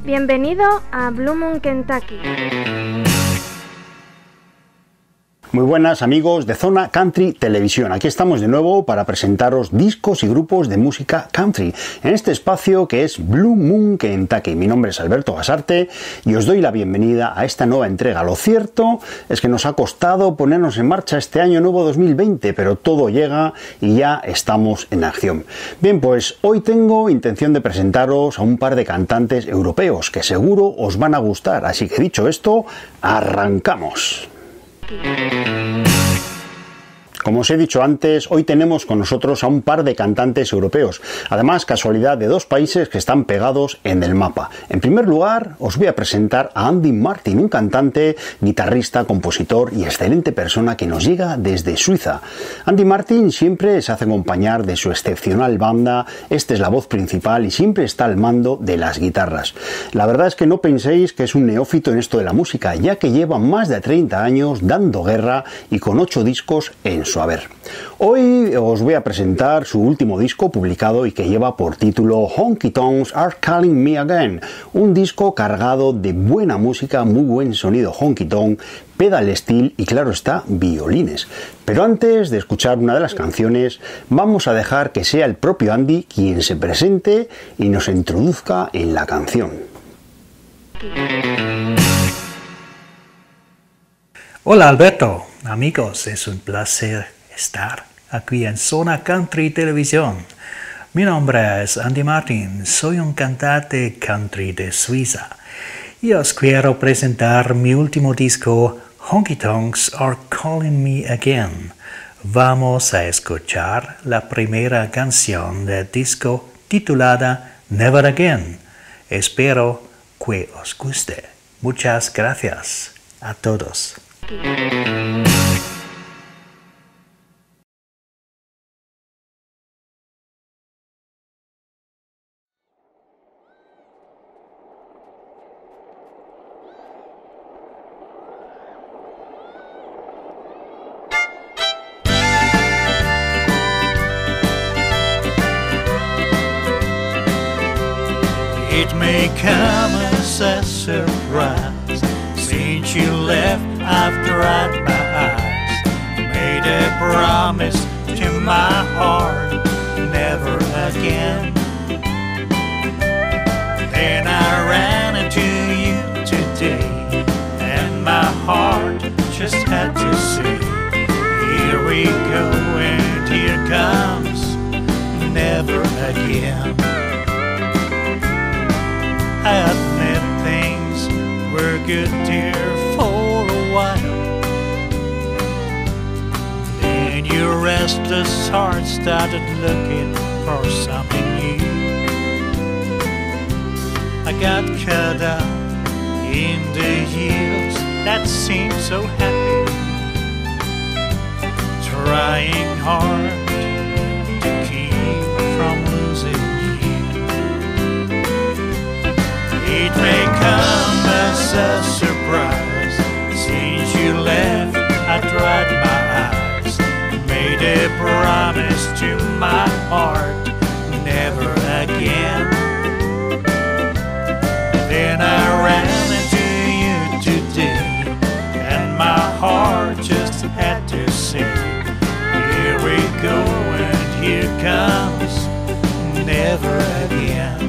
Bienvenido a Blue Moon, Kentucky. Muy buenas amigos de Zona Country Televisión. Aquí estamos de nuevo para presentaros discos y grupos de música country en este espacio que es Blue Moon, Kentucky. Mi nombre es Alberto Gasarte y os doy la bienvenida a esta nueva entrega. Lo cierto es que nos ha costado ponernos en marcha este año nuevo 2020, pero todo llega y ya estamos en acción. Bien, pues hoy tengo intención de presentaros a un par de cantantes europeos que seguro os van a gustar. Así que dicho esto, arrancamos. Como os he dicho antes, hoy tenemos con nosotros a un par de cantantes europeos, además casualidad de dos países que están pegados en el mapa. En primer lugar, os voy a presentar a Andy Martin, un cantante, guitarrista, compositor y excelente persona que nos llega desde Suiza. Andy Martin siempre se hace acompañar de su excepcional banda, este es la voz principal y siempre está al mando de las guitarras. La verdad es que no penséis que es un neófito en esto de la música, ya que lleva más de 30 años dando guerra y con 8 discos en su haber. Hoy os voy a presentar su último disco publicado y que lleva por título Honky Tonks Are Calling Me Again, un disco cargado de buena música, muy buen sonido honky tonk, pedal steel y claro está, violines. Pero antes de escuchar una de las canciones, vamos a dejar que sea el propio Andy quien se presente y nos introduzca en la canción. Hola Alberto, amigos, es un placer estar aquí en Zona Country Televisión. Mi nombre es Andy Martin, soy un cantante country de Suiza y os quiero presentar mi último disco, Honky Tonks Are Calling Me Again. Vamos a escuchar la primera canción del disco titulada Never Again. Espero que os guste. Muchas gracias a todos. It may come as a surprise. Since you left, I've dried my eyes. Made a promise to my heart, never again. Then I ran into you today, and my heart just had to say, here we go, and here comes never again. I admit things were good, dear, for a while. Then your restless heart started looking for something new. I got caught up in the years that seemed so happy, trying hard to keep from losing you. It may come as a surprise. Since you left, I dried my eyes. Made a promise to my heart, never again. Then I ran into you today, and my heart just had to say, here we go, and here comes never again.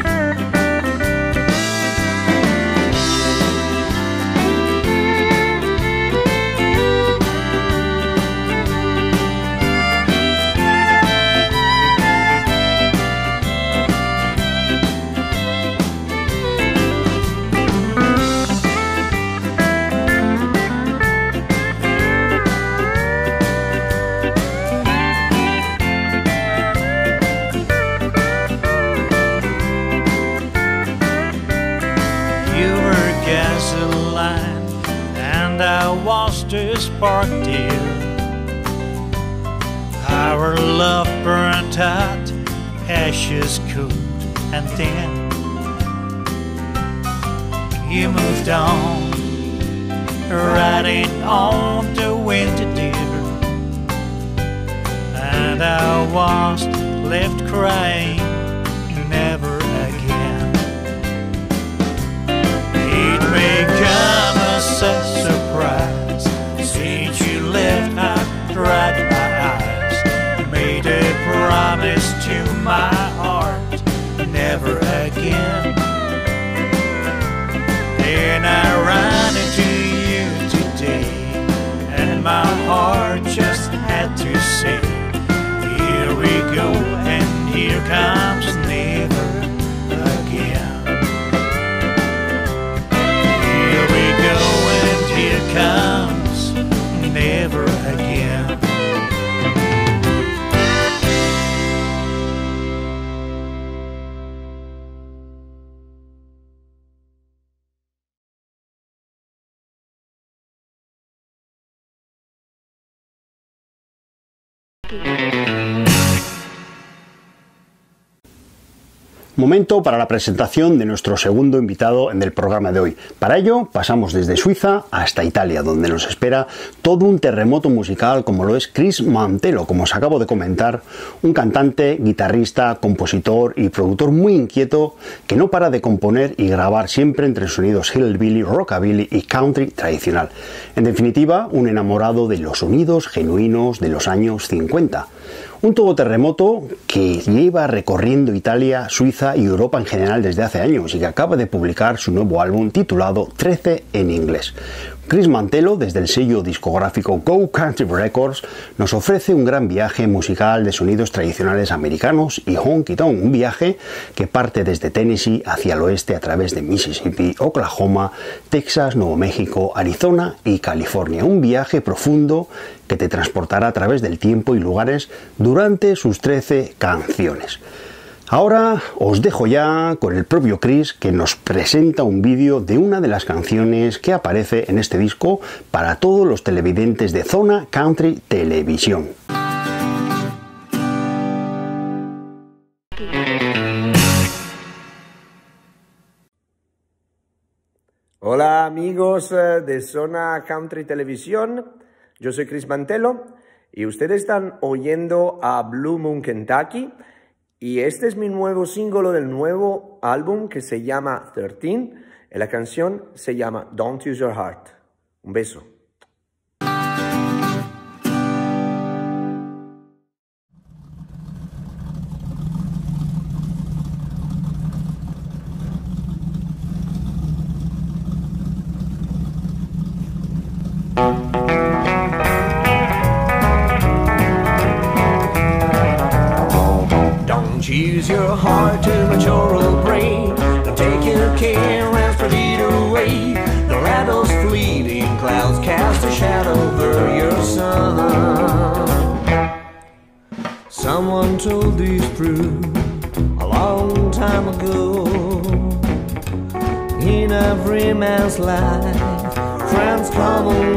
To spark, dear, our love burnt out, ashes cooled, and then you moved on, riding on the winter, dear, and I was left crying, never again. into my heart, never again. Then I run into you today, and my heart just had to say, here we go, and here comes never again. Here we go, and here comes never again. Momento para la presentación de nuestro segundo invitado en el programa de hoy. Para ello pasamos desde Suiza hasta Italia, donde nos espera todo un terremoto musical como lo es Chris Mantello, como os acabo de comentar, un cantante, guitarrista, compositor y productor muy inquieto que no para de componer y grabar siempre entre sonidos hillbilly, rockabilly y country tradicional. En definitiva, un enamorado de los sonidos genuinos de los años 50. Un todoterremoto que lleva recorriendo Italia, Suiza y Europa en general desde hace años y que acaba de publicar su nuevo álbum titulado 13 en inglés. Chris Mantello, desde el sello discográfico Go Country Records, nos ofrece un gran viaje musical de sonidos tradicionales americanos y honky tonk, un viaje que parte desde Tennessee hacia el oeste a través de Mississippi, Oklahoma, Texas, Nuevo México, Arizona y California. Un viaje profundo que te transportará a través del tiempo y lugares durante sus 13 canciones. Ahora os dejo ya con el propio Chris, que nos presenta un vídeo de una de las canciones que aparece en este disco para todos los televidentes de Zona Country Televisión. Hola amigos de Zona Country Televisión, yo soy Chris Mantello y ustedes están oyendo a Blue Moon Kentucky. Y este es mi nuevo single del nuevo álbum que se llama 13. Y la canción se llama Don't Use Your Heart. Un beso. Use your heart to mature old brain. Don't take your care and spread it away. Don't let those fleeting clouds cast a shadow over your sun. Someone told this truth a long time ago. In every man's life, friends come and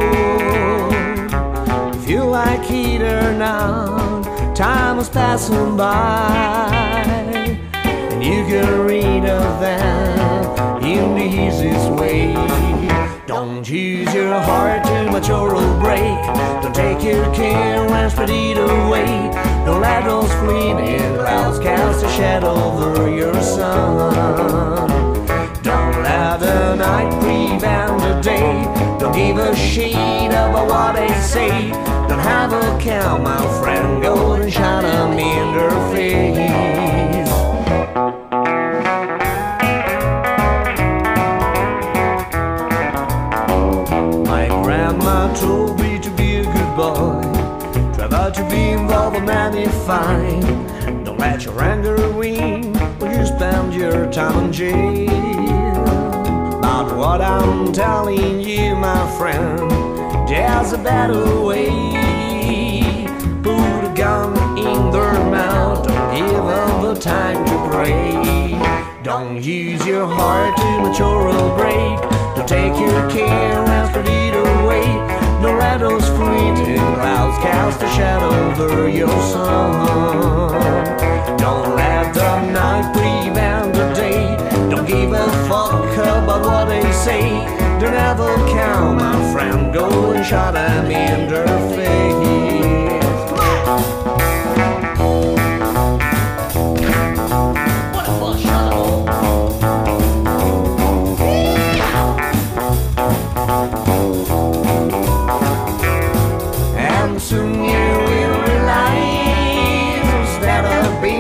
go. If you like it or not, time is passing by, and you can read of them in the easiest way. Don't use your heart to mature or break. Don't take your care and spread it away. Don't let those fleeting clouds cast a shadow over your sun. Don't let the night prevent the day. Don't give a shit about what they say. Don't have a cow, my friend, go and shine them in their face. My grandma told me to be a good boy. Try not to be involved in any fine. Don't let your anger win when you spend your time in jail. But what I'm telling you, my friend, there's a better way. Put a gun in their mouth, don't give them the time to pray. Don't use your heart to mature or break. Don't take your care and spread it away. Don't let those fleeting clouds cast a shadow over your sun. Don't let the night prevent the day. Don't give a fuck about what they say. Don't ever count, my friend, go and shot them in their face. What a bus shot. And soon you will realize instead of being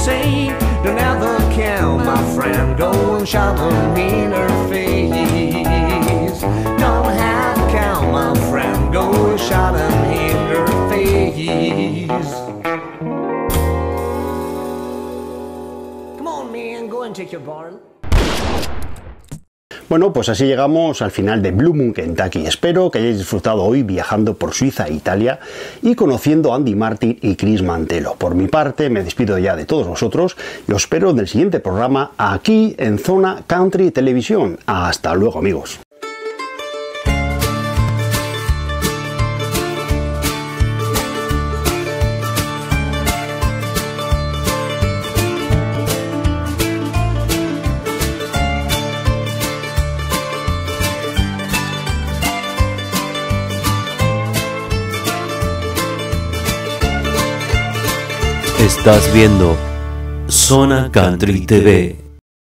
say. Don't ever count, my friend, go and shout them in her face. Don't have count, my friend, go and shout them in her face. Come on, man, go and take your barn. Bueno, pues así llegamos al final de Blue Moon Kentucky. Espero que hayáis disfrutado hoy viajando por Suiza e Italia y conociendo a Andy Martin y Chris Mantello. Por mi parte, me despido ya de todos vosotros y os espero en el siguiente programa aquí en Zona Country Televisión. Hasta luego, amigos. Estás viendo Zona Country TV.